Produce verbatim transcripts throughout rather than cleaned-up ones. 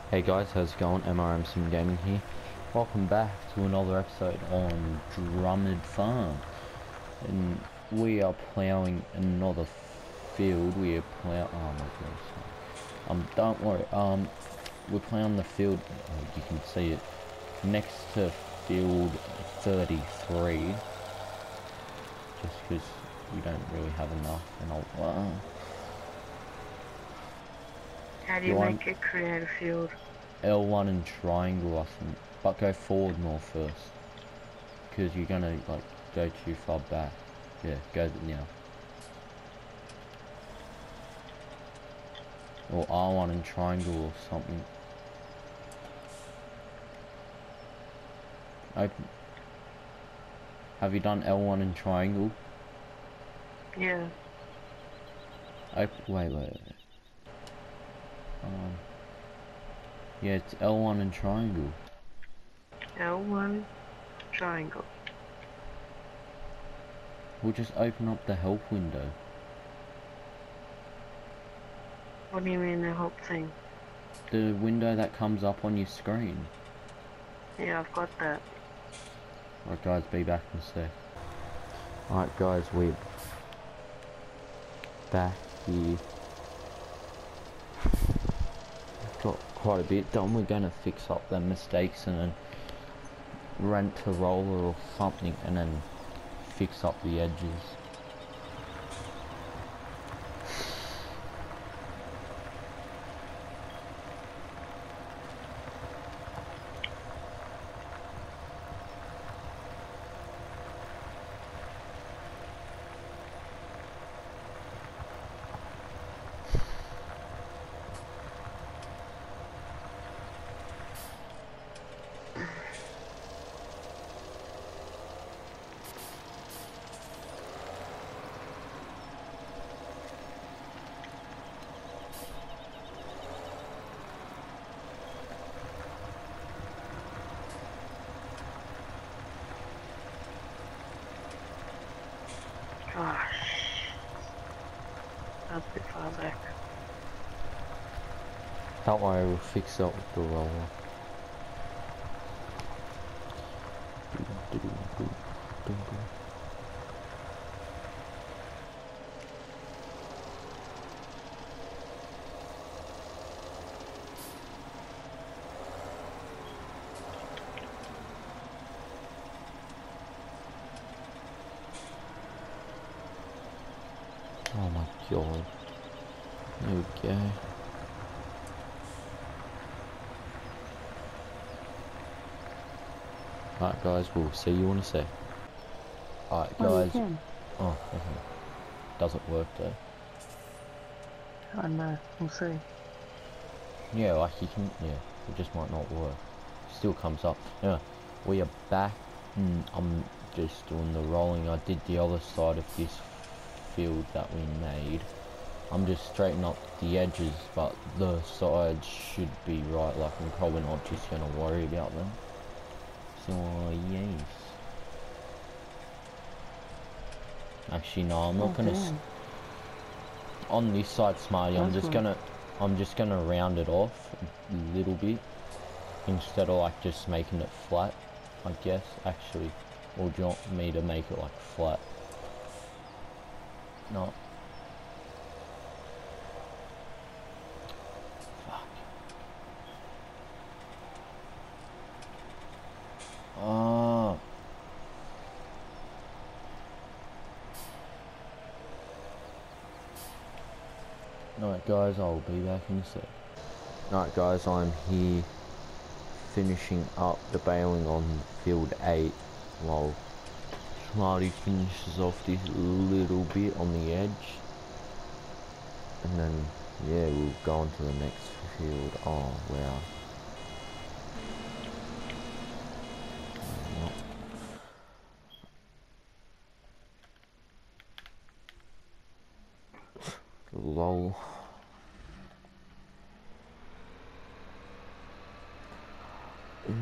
Hey guys, how's it going? M R M Sim Gaming here. Welcome back to another episode on Drummond Farm. And we are ploughing another field. We are plough. Oh my goodness. Um, don't worry. Um, we're ploughing the field. Oh, you can see it next to field thirty-three. Just because we don't really have enough. And I'll. Uh, How do you do I make it create a field? L one and triangle, I think. But go forward more first. Because you're gonna like go too far back. Yeah, go now. Or R one and triangle or something. Open. Have you done L one and triangle? Yeah. Open. Wait, wait, wait. Um. Yeah, it's L one and triangle. L one, triangle. We'll just open up the help window. What do you mean the whole thing? The window that comes up on your screen. Yeah, I've got that. Alright guys, be back in a sec. Alright guys, we're back here. Got quite a bit done. We're gonna fix up the mistakes and then rent a roller or something and then fix up the edges. Gosh. That's a bit far back. Don't worry, we'll fix up with the roller. Oh my god. There we go. Alright guys, we'll see you in a sec. Alright guys. Oh, Oh, okay. Doesn't work though. I know. We'll see. Yeah, like you can, yeah, it just might not work. Still comes up. Anyway, we are back. Mm, I'm just doing the rolling. I did the other side of this field that we made. I'm just straightening up the edges, but the sides should be right. Like I'm probably not just gonna worry about them. So uh, yes. Actually, no, I'm not Oh, gonna. S on this side, Smarty, I'm just gonna, I'm just gonna round it off a little bit instead of like just making it flat. I guess actually, or do you want me to make it like flat? No. Fuck. Ah. Alright guys, I'll be back in a sec. Alright guys, I'm here finishing up the baling on field eight while Smarty finishes off this little bit on the edge. And then, yeah, we'll go on to the next field. Oh, wow. Lol. Mm.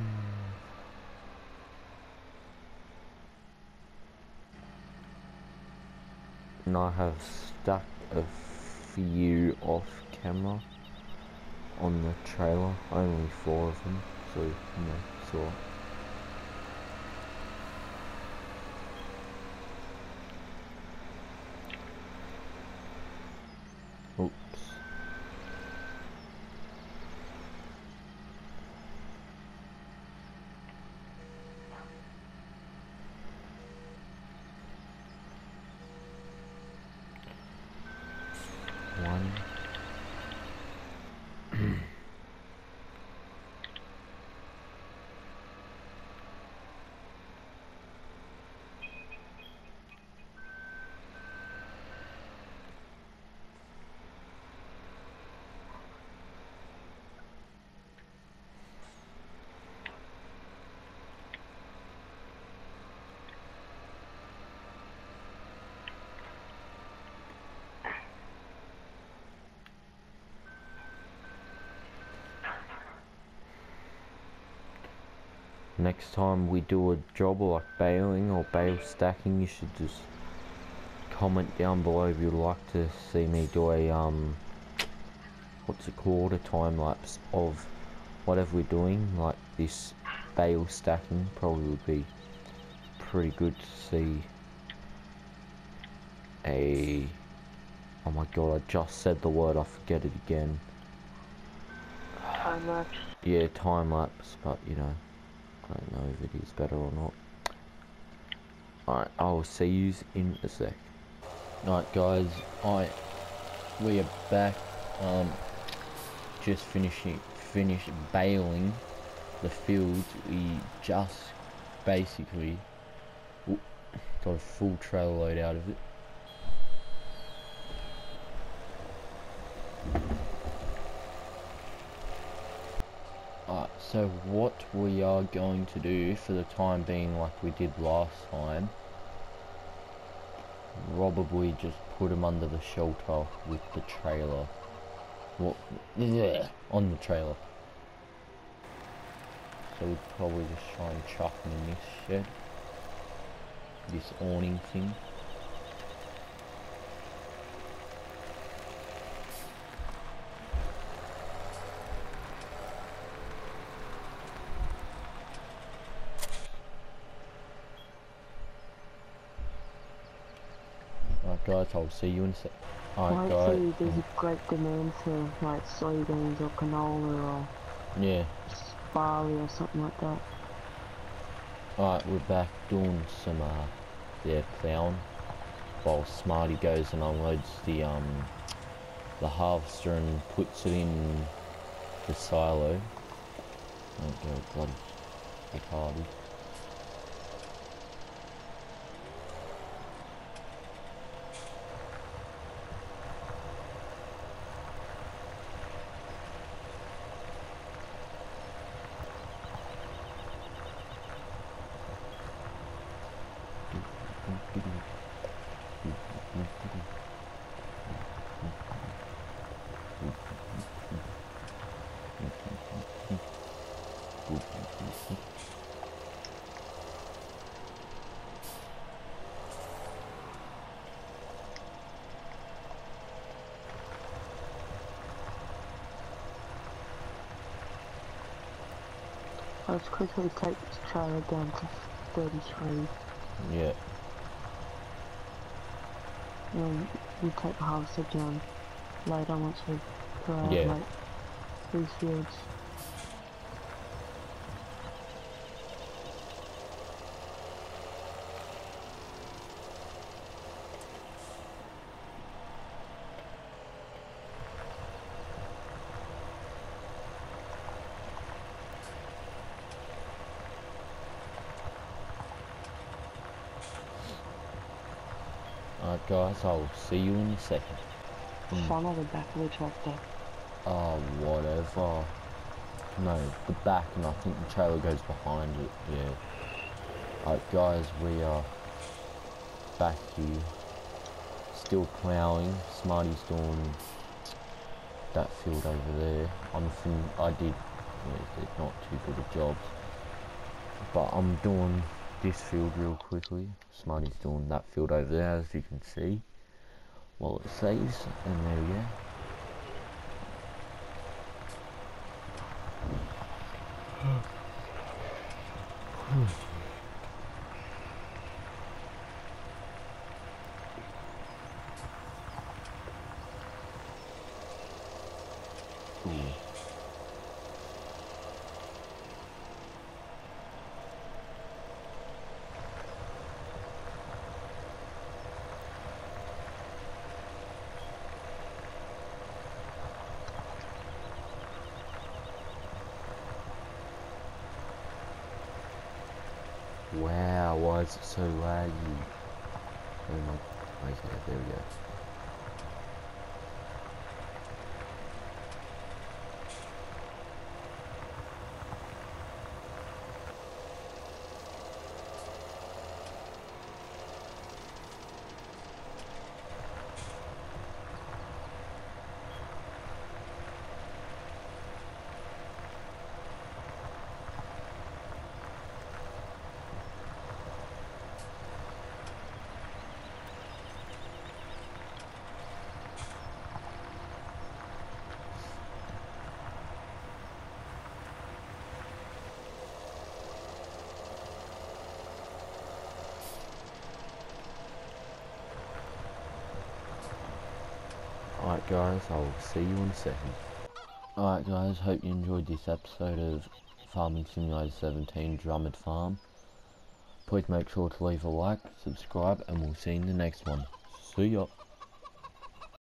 And I have stuck a few off camera. on the trailer, only four of them, so you know, so oops. One. Next time we do a job like baling or bale stacking, you should just comment down below if you'd like to see me do a um what's it called, a time lapse of whatever we're doing, like this bale stacking. Probably would be pretty good to see a, oh my god, I just said the word, I forget it again. Time lapse. Yeah, time lapse, but you know, I don't know if it is better or not. Alright, I'll see you in a sec. Alright guys, I we are back. Um just finishing finished baling the fields. We just basically whoop, got a full trailer load out of it. Alright, so what we are going to do for the time being, like we did last time, probably just put them under the shelter with the trailer. What? Yeah, on the trailer. So we'd probably just try and chuck them in this shed, this awning thing. Alright guys, I'll see you in a sec. Alright guys. Hopefully there's a great demand for like soybeans or canola or Yeah. barley or something like that. Alright, we're back doing some uh yeah, plowing while Smarty goes and unloads the um the harvester and puts it in the silo. Don't go bloody retarded. Let's quickly take this trailer down to thirty-three. Yeah. And we take the harvester down later once we put out Yeah. like these fields. Alright guys, I'll see you in a second. Mm. Front or the back of the tractor? Oh, whatever. No, the back, and I think the trailer goes behind it, yeah. Alright guys, we are back here. Still ploughing. Smarty's doing that field over there. I'm fin I did, yeah, did not too good a job. But I'm doing this field real quickly. Smarty's doing that field over there, as you can see. Well, it says, and there we go. Ooh. Wow, why is it so laggy? Oh my, okay, there we go. Alright guys, I'll see you in a second. Alright guys, hope you enjoyed this episode of Farming Simulator seventeen Drummond Farm. Please make sure to leave a like, subscribe, and we'll see you in the next one. See ya!